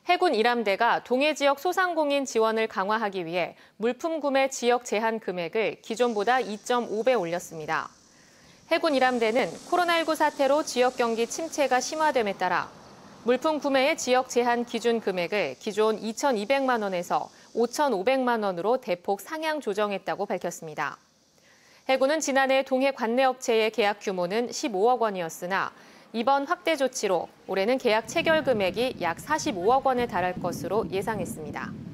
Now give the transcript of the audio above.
해군 일함대가 동해 지역 소상공인 지원을 강화하기 위해 물품 구매 지역 제한 금액을 기존보다 2.5배 올렸습니다. 해군 일함대는 코로나19 사태로 지역 경기 침체가 심화됨에 따라 물품 구매의 지역 제한 기준 금액을 기존 2,200만 원에서 5,500만 원으로 대폭 상향 조정했다고 밝혔습니다. 해군은 지난해 동해 관내업체의 계약 규모는 15억 원이었으나 이번 확대 조치로 올해는 계약 체결 금액이 약 45억 원에 달할 것으로 예상했습니다.